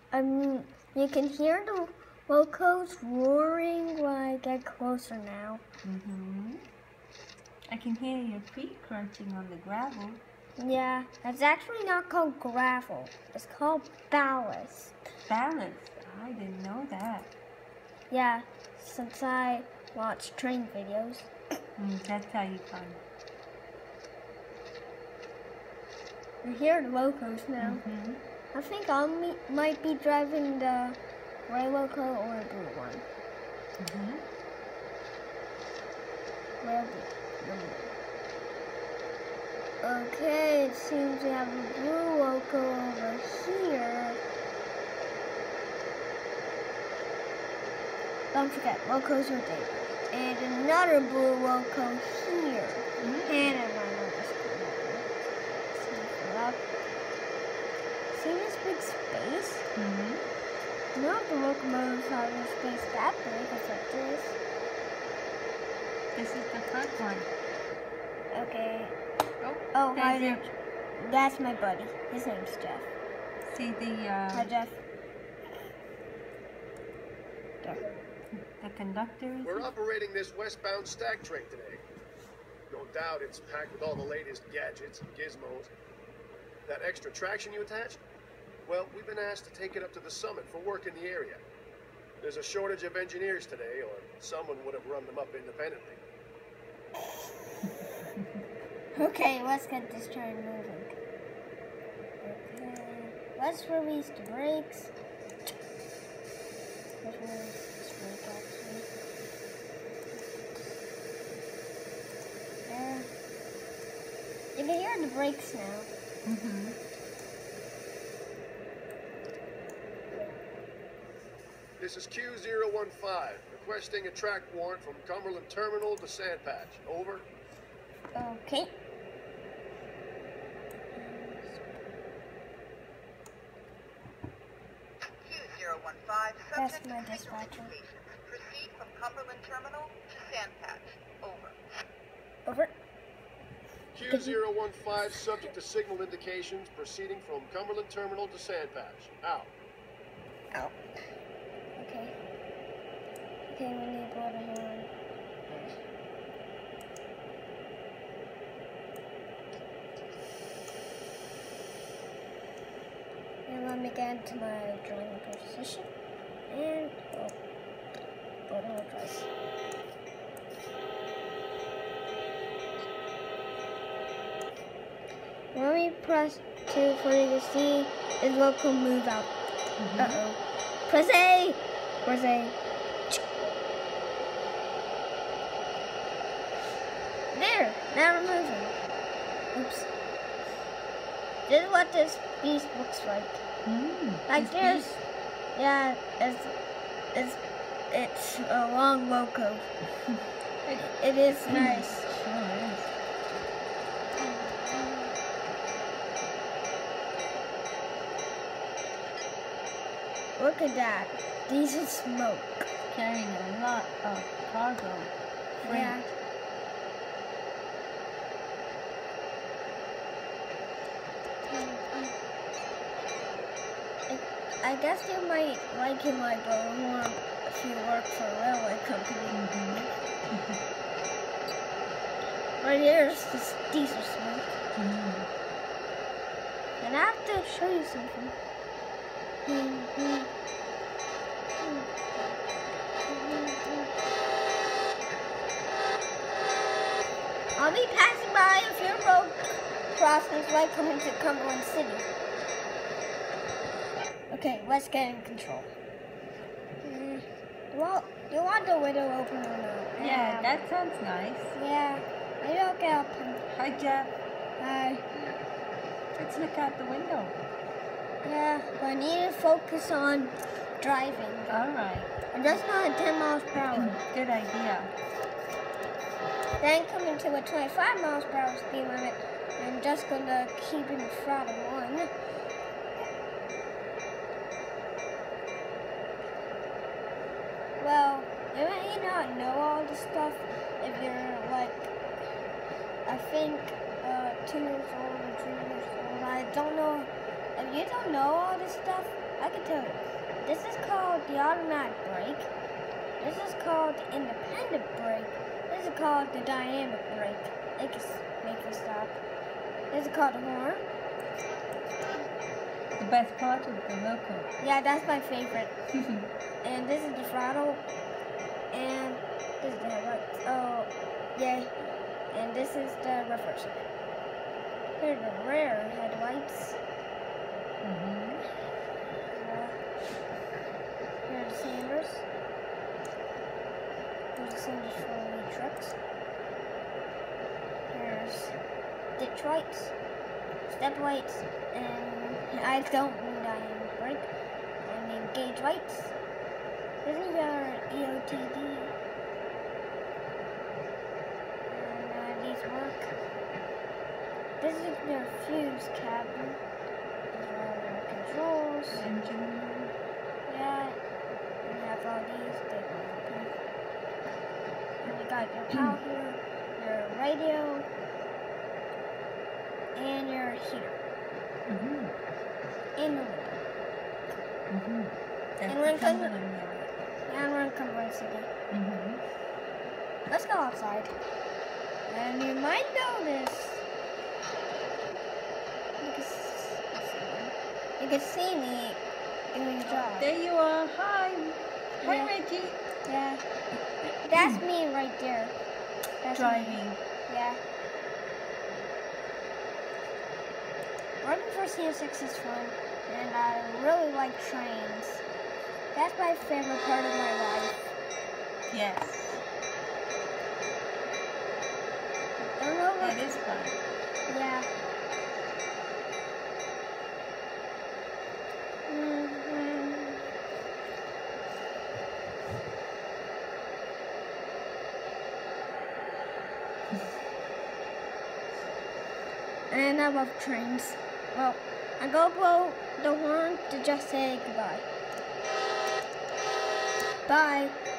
You can hear the locos roaring when I get closer now. I can hear your feet crunching on the gravel. Yeah, it's actually not called gravel. It's called ballast. Ballast? I didn't know that. Yeah, since I watch train videos. That's how you find I hear the locos now. I think I might be driving the gray loco or a blue one. Where okay, it seems we have a blue loco over here. Don't forget, locos are dangerous. And another blue loco here. And I might know this one. See this big space? Not the locomotives have a space that big, it's like this. This is the front one. Okay. Oh, hi there. That's my buddy. His name's Jeff. See the Hi, Jeff. the conductor is We're operating this westbound stack train today. No doubt it's packed with all the latest gadgets and gizmos. That extra traction you attached? Well, we've been asked to take it up to the summit for work in the area. There's a shortage of engineers today, or someone would have run them up independently. Okay, let's get this train moving. Okay, let's release the brakes. Let's release this brake actually. There. You can hear the brakes now. This is Q015, requesting a track warrant from Cumberland Terminal to Sandpatch. Over. Okay. Q015, That's subject my to signal dispatcher. indications. Proceed from Cumberland Terminal to Sandpatch. Over. Over. Q015, subject to signal indications, proceeding from Cumberland Terminal to Sandpatch. Out. Out. Okay. Okay, we need to blow the horn. And let me get into my driving position. And blow the horn twice. When we press 2 for you to see, his local move out. Uh-oh. Press A! Press A. There! Now we're moving. Oops. This is what this beast looks like. Like there's... Yeah, it's a long loco. It is nice. Look at that. Diesel smoke. carrying a lot of cargo. Yeah. I guess you might like him like a more if you work for a railway company. Right here's this diesel smoke. And I have to show you something. I'll be passing by a few road crossings right coming to Cumberland City. Okay, let's get in control. Well, do you want the window open or not? Yeah, that sounds nice. Yeah, maybe I'll get up and... Hi, Jeff. Hi. Let's look out the window. Yeah, but I need to focus on driving. All right. I'm just not at 10 miles per hour. Good idea. Then coming to a 25 miles per hour speed limit, I'm just going to keep in throttle 1. Well, you may not know all the stuff if you're like, I think 2 years old or 3 years old. I don't know if you don't know all this stuff, I can tell you. This is called the automatic brake. This is called the independent brake. This is called the dynamic brake. It can make you stop. This is called the horn. The best part of the loco. Yeah, that's my favorite. And this is the throttle. And this is the headlights. Oh, yeah. And this is the reverser. Here are the rear headlights. Here are the sanders. Here's the sanders for the trucks. Here's ditch lights, step lights, and I don't mean dynamic brake. I mean gauge lights. This is our EOTD. And these work. This is their fuse cabin. These are all their controls. Engine. Yeah. And you have all these. They work. And you got your power here, your radio, and your heater. And your window. That's And we're the gonna- Cumberland area. And we're in Cumberland City. Let's go outside. And you might notice you can see me doing jobs. There you are. Hi. Hi, Yeah. Reggie. Yeah. That's me right there. That's me. Driving. Yeah. Working for CN6 is fun, and I really like trains. That's my favorite part of my life. Yes. Don't know what. It is fun. Yeah. Mhm. And I love trains. Well, I go blow the horn to just say goodbye. Bye.